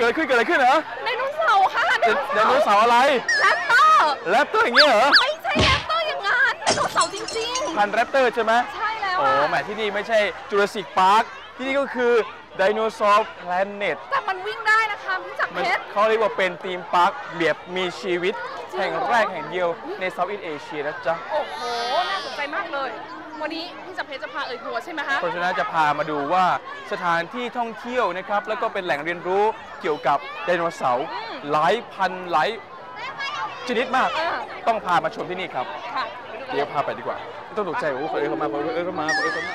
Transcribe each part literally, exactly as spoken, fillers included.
อะไรขึ้นเกิดอะไรขึ้นเหรอไดโนเสาร์ค่ะไดโนเสาร์อะไรแรปเตอร์แรปเตอร์อย่างเงี้ยเหรอไม่ใช่แรปเตอร์อย่างงั้นไดโนเสาร์จริงๆพันแรปเตอร์ใช่ไหมใช่แล้วโอ้แหมที่นี่ไม่ใช่จูราสสิคพาร์คที่นี่ก็คือไดโนเสาร์แพลเน็ตแต่มันวิ่งได้นะคะพี่จักรเพชรเขาเรียกว่าเป็นธีมพาร์คแบบมีชีวิตแห่งแรกแห่งเดียวในเซาท์อีสต์เอเชียนะจ๊ะโอ้โหน่าสนใจมากเลยวันนี้พี่จักรเพชรจะพาเอ่ยทัวร์ใช่ไหมคะเพราะฉะนั้นจะพามาดูว่าสถานที่ท่องเที่ยวนะครับแล้วก็เป็นแหล่งเรียนรู้เกี่ยวกับไดโนเสาร์หลายพันหลายชนิดมากต้องพามาชมที่นี่ครับเดี๋ยวพาไปดีกว่าไม่ต้องตกใจโอ้คนเอ๋ยเข้ามาคนเอ๋ยเข้ามาคนเอ๋ยเข้ามา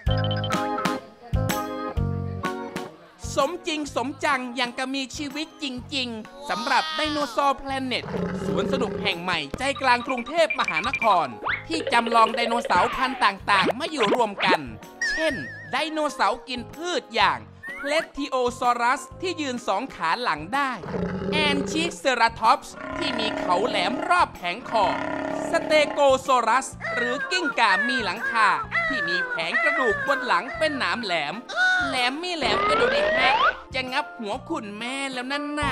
สมจริงสมจังอย่างกับมีชีวิตจริงๆสำหรับไดโนเสาร์แพลเน็ตสวนสนุกแห่งใหม่ใจกลางกรุงเทพมหานครที่จำลองไดโนเสาร์พันธุ์ต่างๆมาอยู่รวมกันเช่นไดโนเสาร์กินพืชอย่างเพลทิโอซอรัสที่ยืนสองขาหลังได้แอนชิเซราทอปส์ที่มีเขาแหลมรอบแผงคอสเตโกโซรัสหรือกิ้งก่ามีหลังคาที่มีแผงกระดูกบนหลังเป็นหนามแหลมแหลมไม่แหลมก็ดูดิฮะจะงับหัวคุณแม่แล้วนั่นน่ะ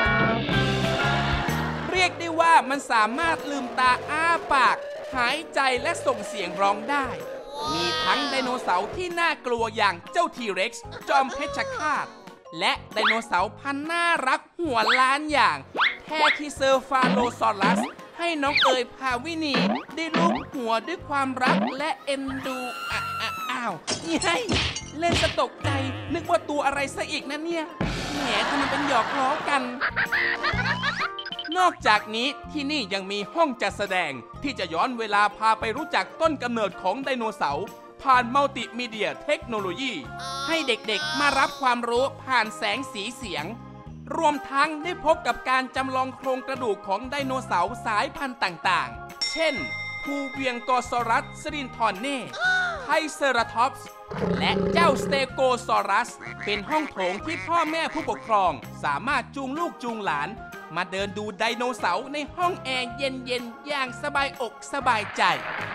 เรียกได้ว่ามันสามารถลืมตาอ้าปากหายใจและส่งเสียงร้องได้มีทั้งไดโนเสาร์ที่น่ากลัวอย่างเจ้าทีเร็กซ์จอมเพชฌฆาตและไดโนเสาร์พันธุ์น่ารักหัวล้านอย่างแทคิเซอร์ฟาโลซอรัสให้น้องเอ๋ยพาวินีได้ลูบหัวด้วยความรักและเอ็นดูอ่ะอ่ะอ้าวยัยเล่นสะตกใจนึกว่าตัวอะไรซะอีกนะเนี่ยแหมทำไมเป็นหยอกล้อกันนอกจากนี้ที่นี่ยังมีห้องจัดแสดงที่จะย้อนเวลาพาไปรู้จักต้นกำเนิดของไดโนเสาร์ผ่านมัลติมีเดียเทคโนโลยีให้เด็กๆมารับความรู้ผ่านแสงสีเสียงรวมทั้งได้พบกับการจำลองโครงกระดูกของไดโนเสาร์สายพันธุ์ต่างๆเช่นภูเวียงกอซอรัสสรินทรเน่ไทเซราทอปส์และเจ้าสเตโกซอรัสเป็นห้องโถงที่พ่อแม่ผู้ปกครองสามารถจูงลูกจูงหลานมาเดินดูไดโนเสาร์ในห้องแอร์เย็นๆอย่างสบายอกสบายใจ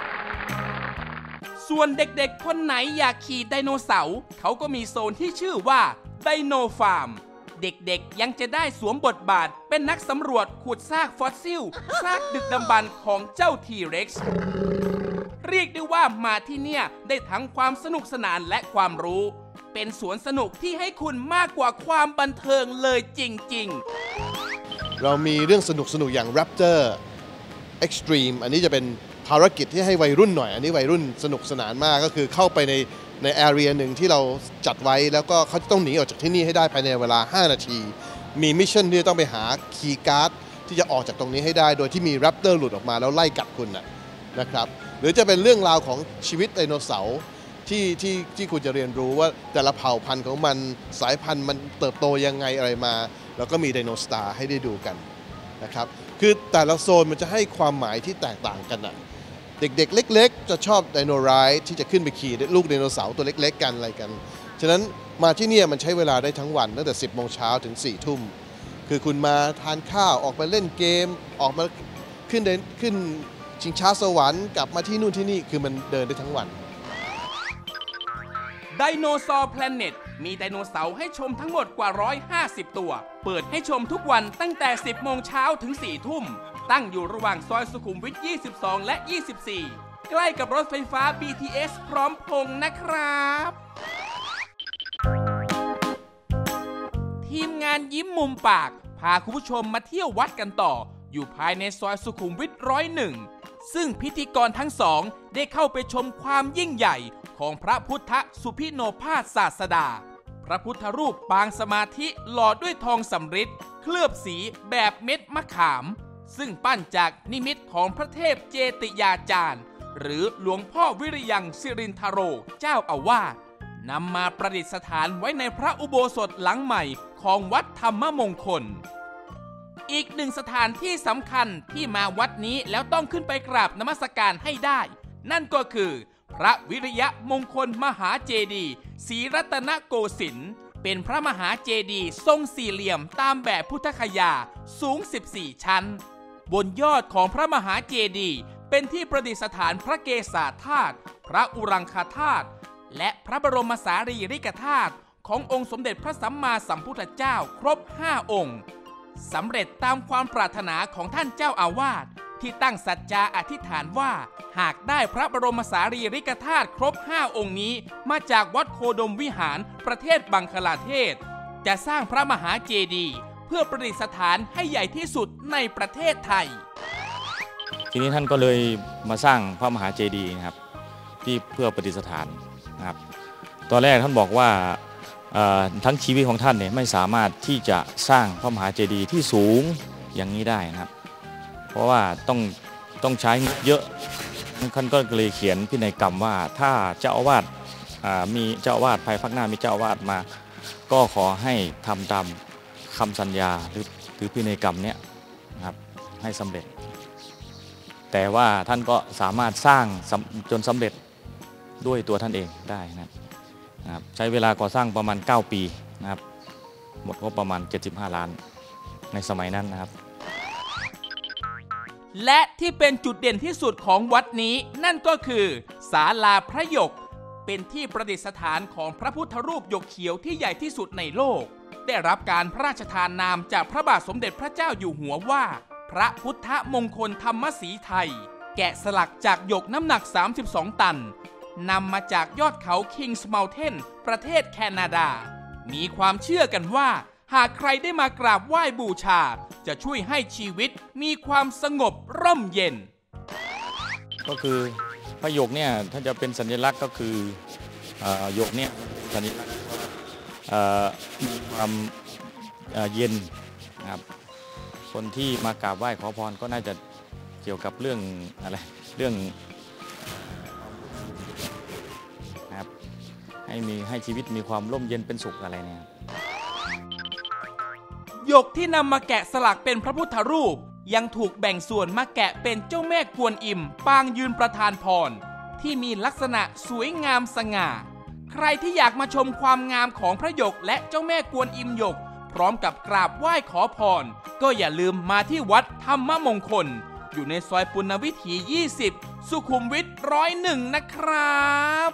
ส่วนเด็กๆคนไหนอยากขี่ไดโนเสาร์เขาก็มีโซนที่ชื่อว่าไดโนฟาร์มเด็กๆยังจะได้สวมบทบาทเป็นนักสำรวจขุดซากฟอสซิลซากดึกดำบรรพ์ของเจ้าทีเร็กซ์เรียกได้ว่ามาที่เนี่ยได้ทั้งความสนุกสนานและความรู้เป็นสวนสนุกที่ให้คุณมากกว่าความบันเทิงเลยจริงๆเรามีเรื่องสนุกสนุกอย่าง Raptor Extreme อันนี้จะเป็นภารกิจที่ให้วัยรุ่นหน่อยอันนี้วัยรุ่นสนุกสนานมากก็คือเข้าไปในในแอเรียหนึ่งที่เราจัดไว้แล้วก็เขาจะต้องหนีออกจากที่นี่ให้ได้ภายในเวลาห้านาทีมีมิชชั่นที่ต้องไปหาคีย์การ์ดที่จะออกจากตรงนี้ให้ได้โดยที่มีแรปเตอร์หลุดออกมาแล้วไล่กัดคุณนะครับหรือจะเป็นเรื่องราวของชีวิตไดโนเสาร์ที่ที่ที่คุณจะเรียนรู้ว่าแต่ละเผ่าพันธุ์ของมันสายพันธุ์มันเติบโตยังไงอะไรมาแล้วก็มีไดโนสตาร์ให้ได้ดูกันนะครับคือแต่ละโซนมันจะให้ความหมายที่แตกต่างกันนะเด็กๆเล็กๆจะชอบไดโนไรด์ที่จะขึ้นไปขี่ลูกไดโนเสาร์ตัวเล็กๆกันอะไรกันฉะนั้นมาที่นี่มันใช้เวลาได้ทั้งวันตั้งแต่สิบโมงเช้าถึงสี่ทุ่มคือคุณมาทานข้าวออกมาเล่นเกมออกมาขึ้นเดินขึ้นชิงช้าสวรรค์กลับมาที่นู่นที่นี่คือมันเดินได้ทั้งวันไดโนเสาร์แพลเน็ตมีไดโนเสาร์ให้ชมทั้งหมดกว่าหนึ่งร้อยห้าสิบตัวเปิดให้ชมทุกวันตั้งแต่สิบโมงเช้าถึงสี่ทุ่มตั้งอยู่ระหว่างซอยสุขุมวิทยี่สิบสองและยี่สิบสี่ใกล้กับรถไฟฟ้า บี ที เอส พร้อมพงษ์นะครับทีมงานยิ้มมุมปากพาคุณผู้ชมมาเที่ยววัดกันต่ออยู่ภายในซอยสุขุมวิทร้อยหนึ่งซึ่งพิธีกรทั้งสองได้เข้าไปชมความยิ่งใหญ่ของพระพุทธสุพิโนภาสศาสดาพระพุทธรูปปางสมาธิหล่อด้วยทองสำริดเคลือบสีแบบเม็ดมะขามซึ่งปั้นจากนิมิตของพระเทพเจติยาจารย์หรือหลวงพ่อวิริยังสิรินทโรเจ้าอาวาสนำมาประดิษฐานไว้ในพระอุโบสถหลังใหม่ของวัดธรรมมงคลอีกหนึ่งสถานที่สำคัญที่มาวัดนี้แล้วต้องขึ้นไปกราบนมัสการให้ได้นั่นก็คือพระวิริยะมงคลมหาเจดีย์ศรีรัตนโกสินทร์เป็นพระมหาเจดีย์ทรงสี่เหลี่ยมตามแบบพุทธคยาสูงสิบสี่ชั้นบนยอดของพระมหาเจดีย์เป็นที่ประดิษฐานพระเกศาธาตุพระอุรังคธาตุและพระบรมสารีริกธาตุขององค์สมเด็จพระสัมมาสัมพุทธเจ้าครบห้าองค์สำเร็จตามความปรารถนาของท่านเจ้าอาวาสที่ตั้งสัจจาอธิษฐานว่าหากได้พระบรมสารีริกธาตุครบห้าองค์นี้มาจากวัดโคดมวิหารประเทศบังคลาเทศจะสร้างพระมหาเจดีย์เพื่อประดิษฐานให้ใหญ่ที่สุดในประเทศไทยทีนี้ท่านก็เลยมาสร้างพระมหาเจดีย์นะครับที่เพื่อประดิษฐานนะครับตอนแรกท่านบอกว่าทั้งชีวิตของท่านเนี่ยไม่สามารถที่จะสร้างพระมหาเจดีย์ที่สูงอย่างนี้ได้นะครับเพราะว่าต้องต้องใช้เยอะท่านก็เลยเขียนพินัยกรรมว่าถ้าเจ้าอาวาสมีเจ้าอาวาสภายภาคหน้ามีเจ้าอาวาสมาก็ขอให้ทำตามคำสัญญาหรือหรือพินัยกรรมเนี้ยนะครับให้สำเร็จแต่ว่าท่านก็สามารถสร้างจนสำเร็จด้วยตัวท่านเองได้นะครับใช้เวลาก่อสร้างประมาณเก้าปีนะครับหมดงบประมาณเจ็ดสิบห้าล้านในสมัยนั้นนะครับและที่เป็นจุดเด่นที่สุดของวัดนี้นั่นก็คือศาลาพระหยกเป็นที่ประดิษฐานของพระพุทธรูปหยกเขียวที่ใหญ่ที่สุดในโลกได้รับการพระราชทานนามจากพระบาทสมเด็จพระเจ้าอยู่หัวว่าพระพุทธมงคลธรรมสีไทยแกะสลักจากหยกน้ำหนักสามสิบสองตันนำมาจากยอดเขา Kings Mountain ประเทศแคนาดามีความเชื่อกันว่าหากใครได้มากราบไหว้บูชาจะช่วยให้ชีวิตมีความสงบร่มเย็นก็คือพระหยกเนี่ยถ้าจะเป็นสัญลักษณ์ก็คือหยกเนี่ยสัญลักษณ์มีความเย็นนะครับคนที่มากราบไหว้ขอพรก็น่าจะเกี่ยวกับเรื่องอะไรเรื่องนะครับให้มีให้ชีวิตมีความร่มเย็นเป็นสุขอะไรเนี่ยหยกที่นำมาแกะสลักเป็นพระพุทธรูปยังถูกแบ่งส่วนมาแกะเป็นเจ้าแม่กวนอิมปางยืนประทานพรที่มีลักษณะสวยงามสง่าใครที่อยากมาชมความงามของพระหยกและเจ้าแม่กวนอิมหยกพร้อมกับกราบไหว้ขอพรก็อย่าลืมมาที่วัดธรรมมงคลอยู่ในซอยปุณณวิถียี่สิบสุขุมวิทหนึ่งร้อยเอ็ดนะครับ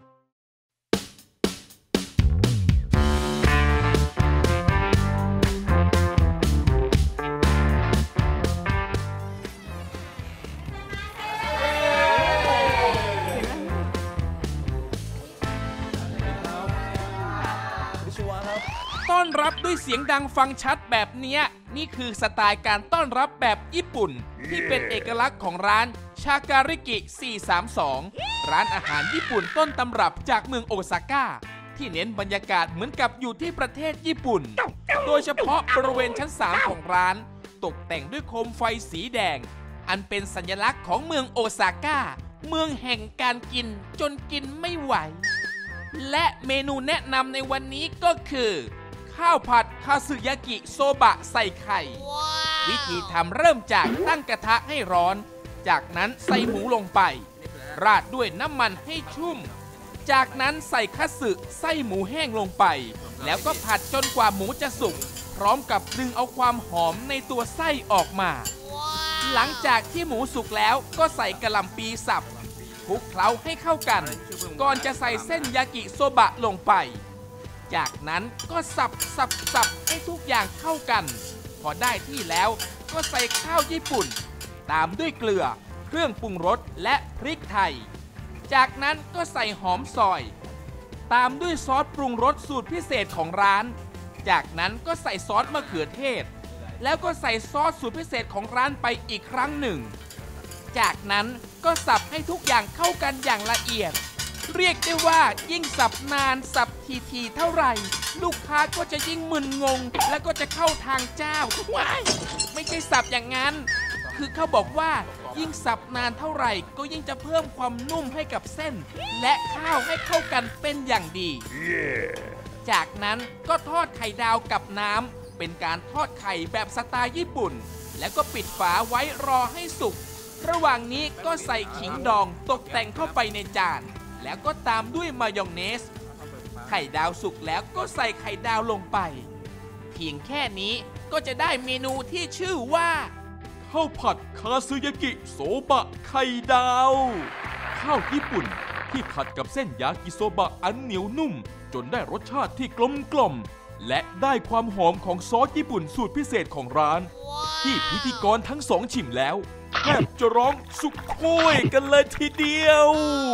ต้อนรับด้วยเสียงดังฟังชัดแบบนี้นี่คือสไตล์การต้อนรับแบบญี่ปุ่นที่เป็นเอกลักษณ์ของร้านชาการิกิสี่สามสองร้านอาหารญี่ปุ่นต้นตำรับจากเมืองโอซาก้าที่เน้นบรรยากาศเหมือนกับอยู่ที่ประเทศญี่ปุ่นโดยเฉพาะบริเวณชั้นสามของร้านตกแต่งด้วยโคมไฟสีแดงอันเป็นสัญลักษณ์ของเมืองโอซาก้าเมืองแห่งการกินจนกินไม่ไหวและเมนูแนะนำในวันนี้ก็คือข้าวผัดคาสึยากิโซบะใส่ไข่ wow. วิธีทำเริ่มจากตั้งกระทะให้ร้อนจากนั้นใส่หมูลงไปราดด้วยน้ำมันให้ชุ่มจากนั้นใส่คัตสึไส้หมูแห้งลงไปแล้วก็ผัดจนกว่าหมูจะสุกพร้อมกับดึงเอาความหอมในตัวไส้ออกมา wow. หลังจากที่หมูสุกแล้วก็ใส่กะหล่ำปีสับคลุกเคล้าให้เข้ากันก่อนจะใส่เส้นยากิโซบะลงไปจากนั้นก็สับสับสับให้ทุกอย่างเข้ากันพอได้ที่แล้วก็ใส่ข้าวญี่ปุ่นตามด้วยเกลือเครื่องปรุงรสและพริกไทยจากนั้นก็ใส่หอมซอยตามด้วยซอสปรุงรสสูตรพิเศษของร้านจากนั้นก็ใส่ซอสมะเขือเทศแล้วก็ใส่ซอสสูตรพิเศษของร้านไปอีกครั้งหนึ่งจากนั้นก็สับให้ทุกอย่างเข้ากันอย่างละเอียดเรียกได้ว่ายิ่งสับนานสับทีๆเท่าไหร่ลูกค้าก็จะยิ่งมึนงงและก็จะเข้าทางเจ้าว้ายไม่ใช่สับอย่างนั้นคือเขาบอกว่ายิ่งสับนานเท่าไหร่ก็ยิ่งจะเพิ่มความนุ่มให้กับเส้นและข้าวให้เข้ากันเป็นอย่างดี yeah. จากนั้นก็ทอดไข่ดาวกับน้ำเป็นการทอดไข่แบบสไตล์ญี่ปุ่นแล้วก็ปิดฝาไว้รอให้สุกระหว่างนี้ก็ใส่ขิงดองตกแต่งเข้าไปในจานแล้วก็ตามด้วยมายองเนสไข่ดาวสุกแล้วก็ใส่ไข่ดาวลงไปเพียงแค่นี้ก็จะได้เมนูที่ชื่อว่าข้าวผัดคาสึยากิโซบะไข่ดาวข้าวญี่ปุ่นที่ผัดกับเส้นยากิโซบะอันเหนียวนุ่มจนได้รสชาติที่กลมกล่อมและได้ความหอมของซอสญี่ปุ่นสูตรพิเศษของร้าน ที่พิธีกรทั้งสองชิมแล้วแทบจะร้องสุกโคยกันเลยทีเดียว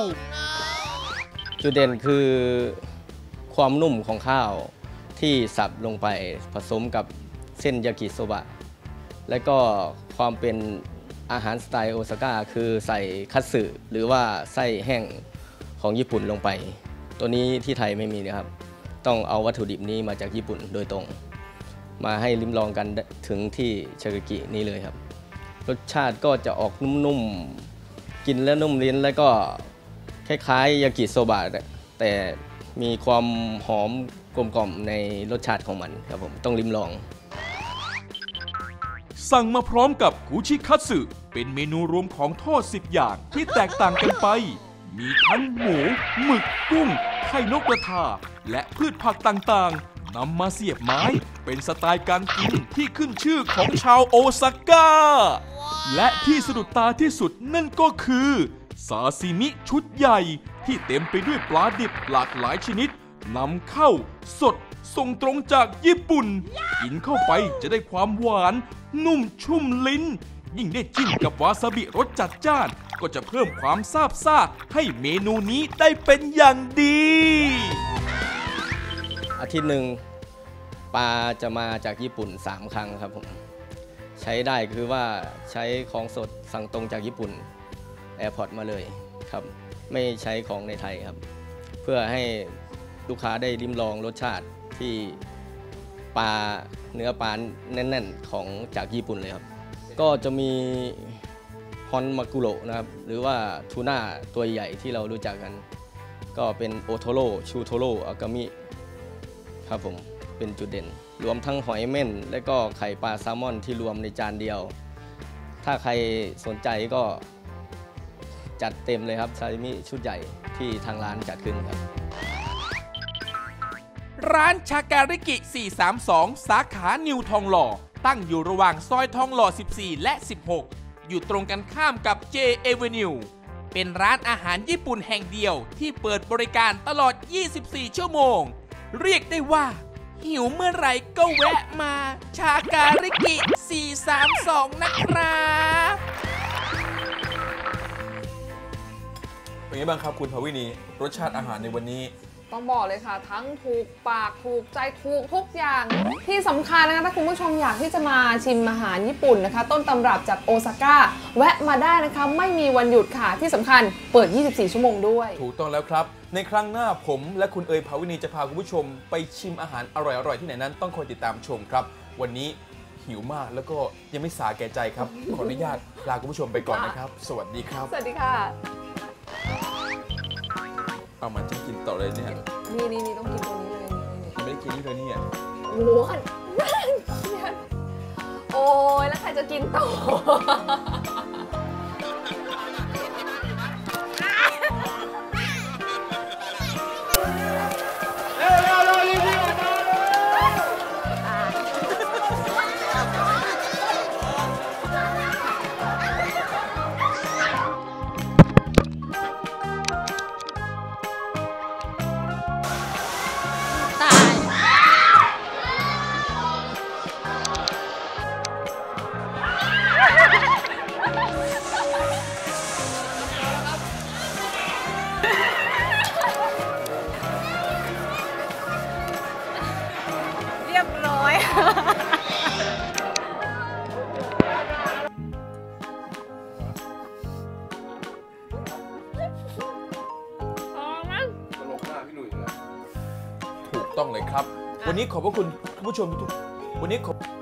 จุดเด่นคือความนุ่มของข้าวที่สับลงไปผสมกับเส้นยากิโซบะและก็ความเป็นอาหารสไตล์โอซาก้าคือใส่คัตสึหรือว่าไส้แห้งของญี่ปุ่นลงไปตัวนี้ที่ไทยไม่มีนะครับต้องเอาวัตถุดิบนี้มาจากญี่ปุ่นโดยตรงมาให้ลิ้มลองกันถึงที่ชาเกกินี้เลยครับรสชาติก็จะออกนุ่มๆกินแล้วนุ่มลิ้นแล้วก็คล้ายๆยากิโซบะแต่มีความหอมกลมกล่อมในรสชาติของมันครับผมต้องลิ้มลองสั่งมาพร้อมกับกุชิคัตสึเป็นเมนูรวมของทอดสิบอย่างที่แตกต่างกันไปมีทั้งหมูหมึกกุ้งไข่นกกระทาและพืชผักต่างๆนำมาเสียบไม้เป็นสไตล์การกินที่ขึ้นชื่อของชาวโอซาก้าและที่สะดุดตาที่สุดนั่นก็คือซาซิมิชุดใหญ่ที่เต็มไปด้วยปลาดิบหลากหลายชนิดนำเข้าสดส่งตรงจากญี่ปุ่นกินเข้าไปจะได้ความหวานนุ่มชุ่มลิ้นยิ่งได้จิ้มกับวาซาบิรสจัดจ้านก็จะเพิ่มความซาบซ่าให้เมนูนี้ได้เป็นอย่างดีอาทิตย์หนึ่งปลาจะมาจากญี่ปุ่นสามครั้งครับผมใช้ได้คือว่าใช้ของสดสั่งตรงจากญี่ปุ่นแอร์พอร์ตมาเลยครับไม่ใช้ของในไทยครับเพื่อให้ลูกค้าได้ลิ้มลองรสชาติที่ปลาเนื้อปลาแน่นๆของจากญี่ปุ่นเลยครับก็จะมีฮอนมากุโระนะครับหรือว่าทูน่าตัวใหญ่ที่เรารู้จักกันก็เป็นโอโทโร่ชูโทโร่อากามิครับผมเป็นจุดเด่นรวมทั้งหอยเม่นและก็ไข่ปลาแซลมอนที่รวมในจานเดียวถ้าใครสนใจก็จัดเต็มเลยครับซาซิมิชุดใหญ่ที่ทางร้านจัดขึ้นครับร้านชาการิกิ สี่สามสอง สาขานิวทองหล่อตั้งอยู่ระหว่างซอยทองหล่อ สิบสี่ และ สิบหก อยู่ตรงกันข้ามกับ J Avenue เป็นร้านอาหารญี่ปุ่นแห่งเดียวที่เปิดบริการตลอด ยี่สิบสี่ ชั่วโมงเรียกได้ว่าหิวเมื่อไหร่ก็แวะมาชาการิกิ สี่สามสอง นะครับเป็นไงบ้างครับคุณภวินีรสชาติอาหารในวันนี้ต้องบอกเลยค่ะทั้งถูกปากถูกใจถูกทุกอย่างที่สำคัญนะคะถ้าคุณผู้ชมอยากที่จะมาชิมอาหารญี่ปุ่นนะคะต้นตำรับจากโอซาก้าแวะมาได้นะคะไม่มีวันหยุดค่ะที่สำคัญเปิดยี่สิบสี่ชั่วโมงด้วยถูกต้องแล้วครับในครั้งหน้าผมและคุณเอ๋ยภวินีจะพาคุณผู้ชมไปชิมอาหารอร่อยๆที่ไหนนั้นต้องคอยติดตามชมครับวันนี้หิวมากแล้วก็ยังไม่สาแก่ใจครับขออนุญาตลาคุณผู้ชมไปก่อนนะครับสวัสดีครับสวัสดีค่ะเอามาจะกินต่อเลยเนี่ยนี่นี่นี่ต้องกินตัวนี้เลยไม่ได้กินนี่เลยเนี่ยโอ้โหโอ้ยแล้วใครจะกินต่อถูกต้องเลยครับวันนี้ขอบพระคุณผู้ชมทุกวันนี้ขอบ